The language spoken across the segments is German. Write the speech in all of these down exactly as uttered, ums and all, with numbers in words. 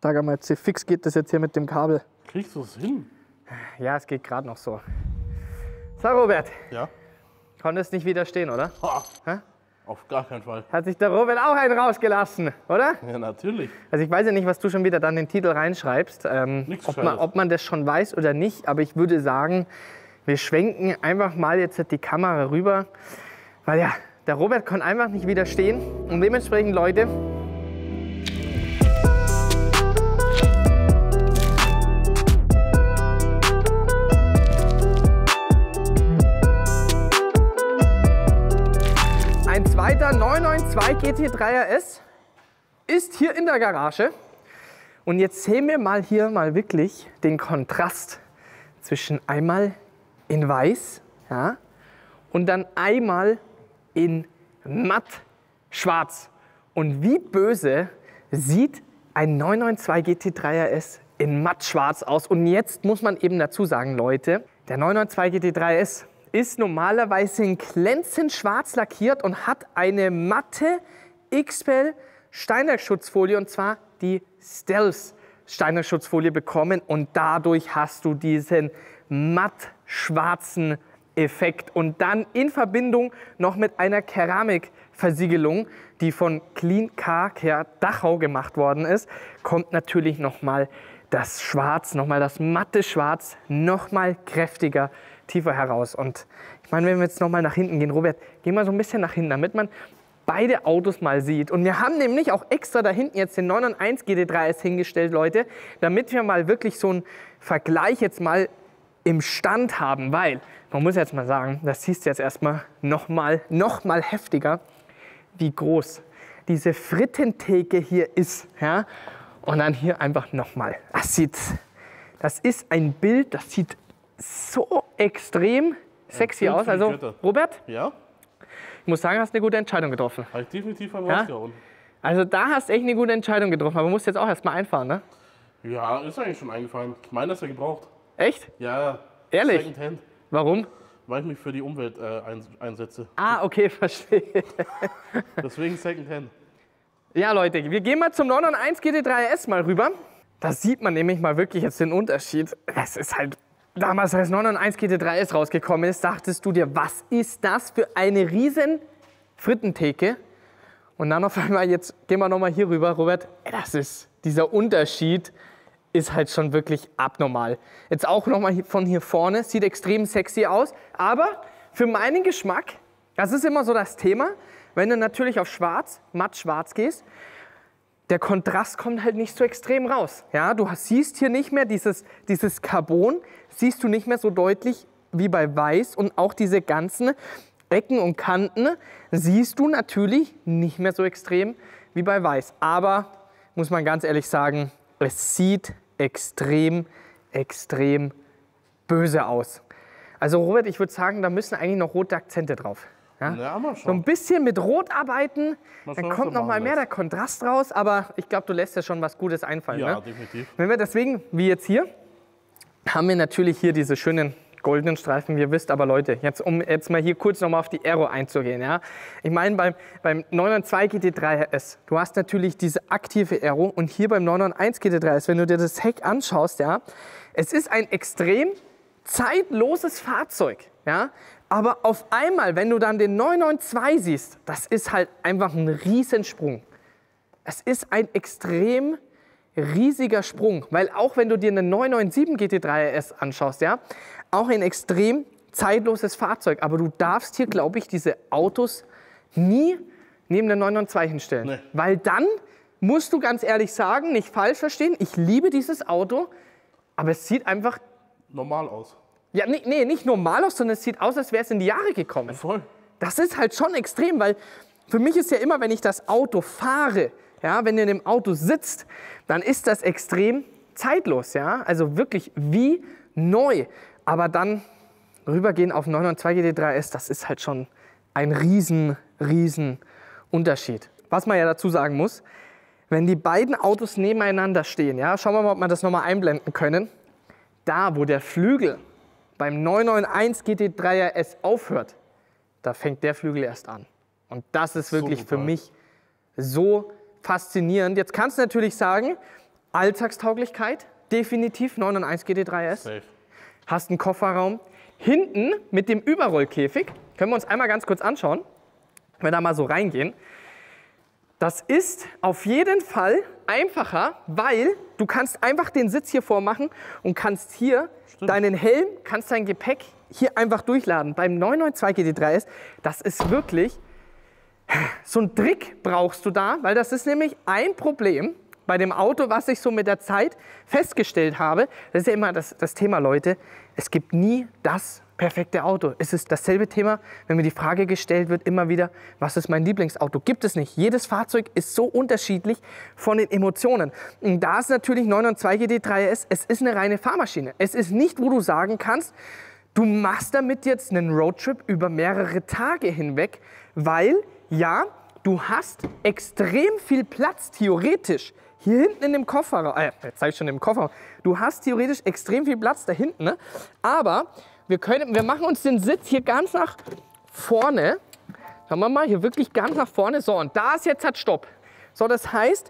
Sag mal, wie fix geht das jetzt hier mit dem Kabel? Kriegst du es hin? Ja, es geht gerade noch so. So, Robert. Ja. Konntest nicht widerstehen, oder? Ha. Auf gar keinen Fall. Hat sich der Robert auch einen rausgelassen, oder? Ja, natürlich. Also ich weiß ja nicht, was du schon wieder dann den Titel reinschreibst, ähm, Nichts ob, man, Gescheites. ob man das schon weiß oder nicht, aber ich würde sagen, wir schwenken einfach mal jetzt die Kamera rüber, weil ja, der Robert konnte einfach nicht widerstehen und dementsprechend, Leute, ein zweiter neun neun zwei G T drei R S ist hier in der Garage. Und jetzt sehen wir mal hier mal wirklich den Kontrast zwischen einmal in weiß, ja, und dann einmal in matt schwarz. Und wie böse sieht ein neun neun zwei G T drei R S in matt schwarz aus. Und jetzt muss man eben dazu sagen, Leute, der neun neun zwei G T drei R S ist normalerweise in glänzend schwarz lackiert und hat eine matte X P E L Steinwerkschutzfolie, und zwar die Stealth Steinwerkschutzfolie bekommen, und dadurch hast du diesen matt schwarzen Effekt und dann in Verbindung noch mit einer Keramikversiegelung, die von Clean Car Care Dachau gemacht worden ist, kommt natürlich noch mal das Schwarz, noch mal das matte Schwarz noch mal kräftiger, tiefer heraus. Und ich meine, wenn wir jetzt noch mal nach hinten gehen, Robert, geh mal so ein bisschen nach hinten, damit man beide Autos mal sieht. Und wir haben nämlich auch extra da hinten jetzt den neun neun eins G T drei R S hingestellt, Leute, damit wir mal wirklich so einen Vergleich jetzt mal im Stand haben, weil man muss jetzt mal sagen, das siehst du jetzt erstmal noch mal, noch mal heftiger, wie groß diese Frittentheke hier ist, ja? Und dann hier einfach noch mal. Das sieht, das ist ein Bild, das sieht so extrem sexy aus. Also Robert, Ja? ich muss sagen, hast eine gute Entscheidung getroffen. Habe ich definitiv einen Ja? rausgehauen. Also da hast du echt eine gute Entscheidung getroffen, aber du musst jetzt auch erstmal einfahren, ne? Ja, ist eigentlich schon eingefallen. Ich meine, das ja gebraucht. Echt? Ja. Ehrlich? Secondhand. Warum? Weil ich mich für die Umwelt äh, ein, einsetze. Ah, okay, verstehe. Deswegen Secondhand. Ja, Leute, wir gehen mal zum neun neun eins G T drei R S mal rüber. Da sieht man nämlich mal wirklich jetzt den Unterschied. Es ist halt, damals als neun neun eins G T drei R S rausgekommen ist, dachtest du dir, was ist das für eine riesen Frittentheke? Und dann auf einmal, jetzt gehen wir noch mal hier rüber, Robert. Das ist, dieser Unterschied ist halt schon wirklich abnormal. Jetzt auch noch mal von hier vorne, sieht extrem sexy aus. Aber für meinen Geschmack, das ist immer so das Thema, wenn du natürlich auf schwarz, matt schwarz gehst, der Kontrast kommt halt nicht so extrem raus. Ja, du siehst hier nicht mehr dieses, dieses Carbon, siehst du nicht mehr so deutlich wie bei weiß, und auch diese ganzen Ecken und Kanten siehst du natürlich nicht mehr so extrem wie bei weiß. Aber, muss man ganz ehrlich sagen, es sieht extrem, extrem böse aus. Also Robert, ich würde sagen, da müssen eigentlich noch rote Akzente drauf. Ja? Ja, mal So ein schauen. bisschen mit Rot arbeiten, Mal dann schauen, was kommt du noch mal machen mehr der lässt. Kontrast raus, aber ich glaube, du lässt dir schon was Gutes einfallen. Ja, Ne? definitiv. Wenn wir deswegen, wie jetzt hier, haben wir natürlich hier diese schönen goldenen Streifen. Ihr wisst aber, Leute, jetzt, um jetzt mal hier kurz noch mal auf die Aero einzugehen. Ja? Ich meine, beim, beim neun neun zwei G T drei R S, du hast natürlich diese aktive Aero, und hier beim neun neun eins G T drei R S, wenn du dir das Heck anschaust, ja, es ist ein extrem zeitloses Fahrzeug. Ja? Aber auf einmal, wenn du dann den neun neun zwei siehst, das ist halt einfach ein Riesensprung. Es ist ein extrem riesiger Sprung, weil auch wenn du dir einen neun neun sieben G T drei R S anschaust, ja, auch ein extrem zeitloses Fahrzeug, aber du darfst hier, glaube ich, diese Autos nie neben der neun neun zwei hinstellen, Nee. weil dann musst du ganz ehrlich sagen, nicht falsch verstehen, ich liebe dieses Auto, aber es sieht einfach, Normal aus. ja, nee, nee, nicht normal aus, sondern es sieht aus, als wäre es in die Jahre gekommen. Voll. Das ist halt schon extrem, weil für mich ist ja immer, wenn ich das Auto fahre, ja, wenn ihr in dem Auto sitzt, dann ist das extrem zeitlos, ja, also wirklich wie neu. Aber dann rübergehen auf neun neun zwei G T drei R S, das ist halt schon ein riesen, riesen Unterschied. Was man ja dazu sagen muss, wenn die beiden Autos nebeneinander stehen, ja, schauen wir mal, ob wir das nochmal einblenden können, da, wo der Flügel beim neun neun eins G T drei R S aufhört, da fängt der Flügel erst an. Und das ist wirklich So für brutal. mich so faszinierend. Jetzt kannst du natürlich sagen, Alltagstauglichkeit, definitiv neun eins G T drei S. Safe. Hast einen Kofferraum. Hinten mit dem Überrollkäfig, können wir uns einmal ganz kurz anschauen, wenn wir da mal so reingehen. Das ist auf jeden Fall einfacher, weil du kannst einfach den Sitz hier vormachen und kannst hier Stimmt. deinen Helm, kannst dein Gepäck hier einfach durchladen. Beim neun neun zwei G T drei S, das ist wirklich, so ein Trick brauchst du da, weil das ist nämlich ein Problem bei dem Auto, was ich so mit der Zeit festgestellt habe. Das ist ja immer das, das Thema, Leute, es gibt nie das perfekte Auto. Es ist dasselbe Thema, wenn mir die Frage gestellt wird, immer wieder, was ist mein Lieblingsauto? Gibt es nicht. Jedes Fahrzeug ist so unterschiedlich von den Emotionen. Und da ist natürlich neun neun zwei G T drei S, es ist eine reine Fahrmaschine. Es ist nicht, wo du sagen kannst, du machst damit jetzt einen Roadtrip über mehrere Tage hinweg, weil, ja, du hast extrem viel Platz, theoretisch, hier hinten in dem Kofferraum. Äh, jetzt sage ich schon im Kofferraum. Du hast theoretisch extrem viel Platz da hinten, ne? Aber wir, können, wir machen uns den Sitz hier ganz nach vorne. Schauen wir mal, hier wirklich ganz nach vorne. So, und da ist jetzt halt Stopp. So, das heißt,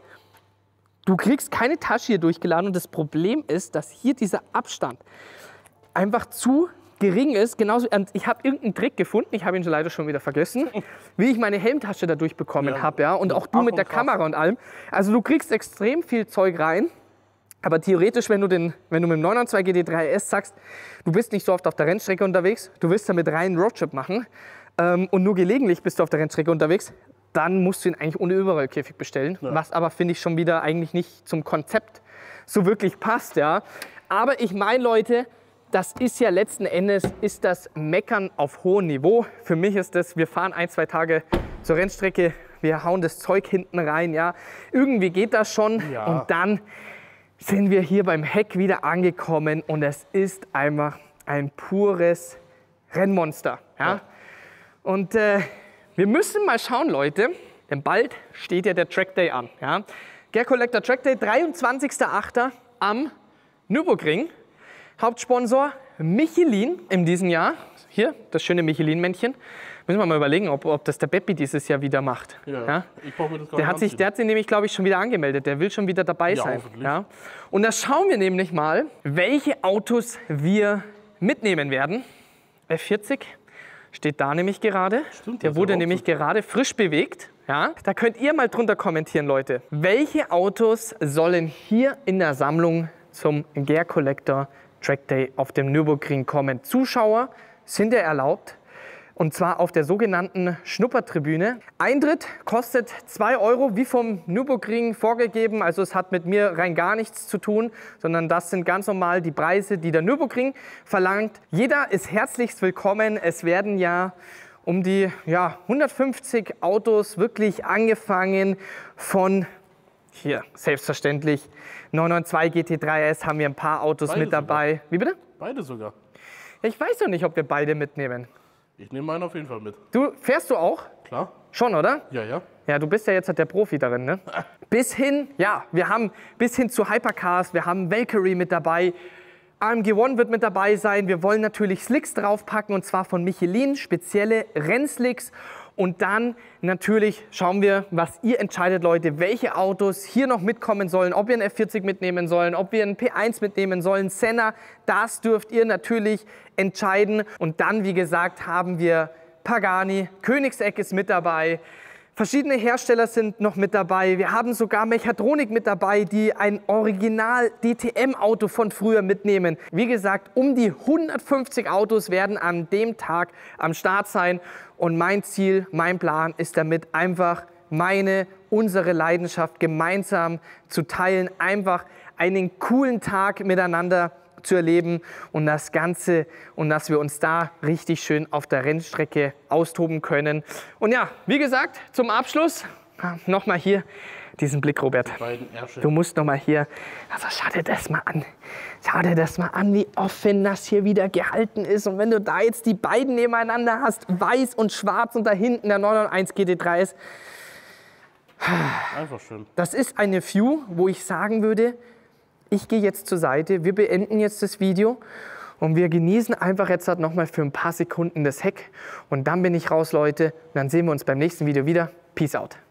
du kriegst keine Tasche hier durchgeladen. Und das Problem ist, dass hier dieser Abstand einfach zu gering ist. Genauso, ich habe irgendeinen Trick gefunden, ich habe ihn schon leider schon wieder vergessen, wie ich meine Helmtasche da durchbekommen Ja. habe. Ja? Und auch du mit der Kamera und allem. Also du kriegst extrem viel Zeug rein. Aber theoretisch, wenn du, den, wenn du mit dem neun neun zwei G T drei S sagst, du bist nicht so oft auf der Rennstrecke unterwegs, du willst damit rein Roadtrip machen ähm, und nur gelegentlich bist du auf der Rennstrecke unterwegs, dann musst du ihn eigentlich ohne Überrollkäfig bestellen. Ja. Was aber, finde ich, schon wieder eigentlich nicht zum Konzept so wirklich passt. Ja? Aber ich meine, Leute, das ist ja letzten Endes ist das Meckern auf hohem Niveau. Für mich ist das, wir fahren ein, zwei Tage zur Rennstrecke, wir hauen das Zeug hinten rein. Ja? Irgendwie geht das schon Ja. und dann sind wir hier beim Heck wieder angekommen und es ist einfach ein pures Rennmonster. Ja? Ja. Und äh, wir müssen mal schauen, Leute, denn bald steht ja der Track Day an. Ja? Gare Collector Track Day, dreiundzwanzigster achter am Nürburgring. Hauptsponsor Michelin in diesem Jahr. Hier, das schöne Michelin-Männchen. Müssen wir mal überlegen, ob, ob das der Beppi dieses Jahr wieder macht. Ja, Ja? ich brauche mir das gar Der nicht hat, sich, anziehen. der hat sich nämlich, glaube ich, schon wieder angemeldet. Der will schon wieder dabei Ja, sein. hoffentlich. Ja? Und da schauen wir nämlich mal, welche Autos wir mitnehmen werden. F vierzig steht da nämlich gerade. Stimmt, der das wurde ist auch nämlich so. gerade frisch bewegt. Ja? Da könnt ihr mal drunter kommentieren, Leute. Welche Autos sollen hier in der Sammlung zum Gare Collector Track Day auf dem Nürburgring kommen? Zuschauer sind ja erlaubt. Und zwar auf der sogenannten Schnuppertribüne. Eintritt kostet zwei Euro, wie vom Nürburgring vorgegeben. Also es hat mit mir rein gar nichts zu tun, sondern das sind ganz normal die Preise, die der Nürburgring verlangt. Jeder ist herzlichst willkommen. Es werden ja um die ja, hundertfünfzig Autos wirklich angefangen von, hier selbstverständlich, neun neun zwei G T drei S haben wir ein paar Autos Beide mit dabei. sogar. Wie bitte? Beide sogar. Ich weiß noch nicht, ob wir beide mitnehmen. Ich nehme meinen auf jeden Fall mit. Du, fährst du auch? Klar? Schon, oder? Ja, ja. Ja, du bist ja jetzt halt der Profi darin, ne? Bis hin, ja, wir haben bis hin zu Hypercars, wir haben Valkyrie mit dabei, A M G One wird mit dabei sein. Wir wollen natürlich Slicks draufpacken und zwar von Michelin, spezielle Rennslicks. Und dann natürlich schauen wir, was ihr entscheidet, Leute, welche Autos hier noch mitkommen sollen, ob wir einen F vierzig mitnehmen sollen, ob wir einen P eins mitnehmen sollen, Senna, das dürft ihr natürlich entscheiden. Und dann, wie gesagt, haben wir Pagani, Koenigsegg ist mit dabei, verschiedene Hersteller sind noch mit dabei. Wir haben sogar Mechatronik mit dabei, die ein Original D T M-Auto von früher mitnehmen. Wie gesagt, um die hundertfünfzig Autos werden an dem Tag am Start sein. Und mein Ziel, mein Plan ist damit einfach meine, unsere Leidenschaft gemeinsam zu teilen. Einfach einen coolen Tag miteinander zu erleben und das Ganze und dass wir uns da richtig schön auf der Rennstrecke austoben können. Und ja, wie gesagt, zum Abschluss nochmal hier diesen Blick, Robert. Beiden Ärsche. Du musst nochmal hier, also schau dir das mal an. Schau dir das mal an, wie offen das hier wieder gehalten ist. Und wenn du da jetzt die beiden nebeneinander hast, weiß und schwarz und da hinten der neun neun eins G T drei S. Einfach schön. Das ist eine View, wo ich sagen würde, ich gehe jetzt zur Seite, wir beenden jetzt das Video und wir genießen einfach jetzt halt nochmal für ein paar Sekunden das Heck. Und dann bin ich raus, Leute. Und dann sehen wir uns beim nächsten Video wieder. Peace out.